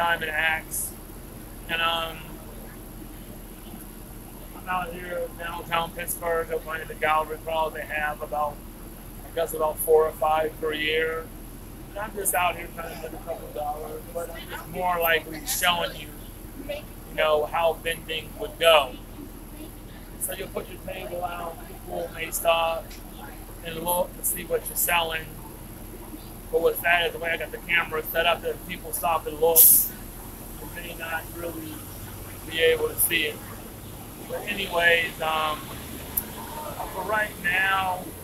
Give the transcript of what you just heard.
Daimond Axe, and I'm out here in downtown Pittsburgh. I'm running the gallery crawl. They have about 4 or 5 per year. And I'm just out here trying to get a couple dollars, but I'm just more likely showing you, how vending would go. So you'll put your table out, people may stop and look to see what you're selling. But what's sad is the way I got the camera set up, that if people stop and look, they may not really be able to see it. But anyways, for right now,